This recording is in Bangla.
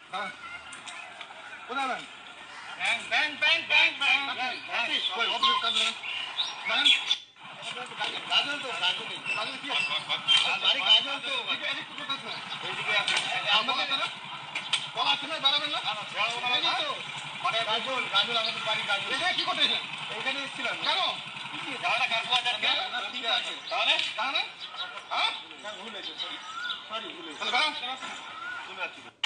হ্যাঁ কোথায় যাবেন? Bank bank bank bank bank ওই অফিসের কাজ যাবেন গাজল তো গাজল নেই কাজে কি বাড়ি গাজল তো এদিক তো কোথায় আছে এইদিকে আমাদের না বল আছে না বেড়াবেন না তো মানে গাজল গাজল আমাদের বাড়ি গাজল এটা কি করতে এসেছেন? এইখানে এসেছিলাম কেন যাওয়াটা কাকু আছে ঠিক আছে তাহলে জানা হ্যাঁ ভুল হয়েছে সরি ভুল হয়েছে তাহলে বেড়ান চলে যাচ্ছি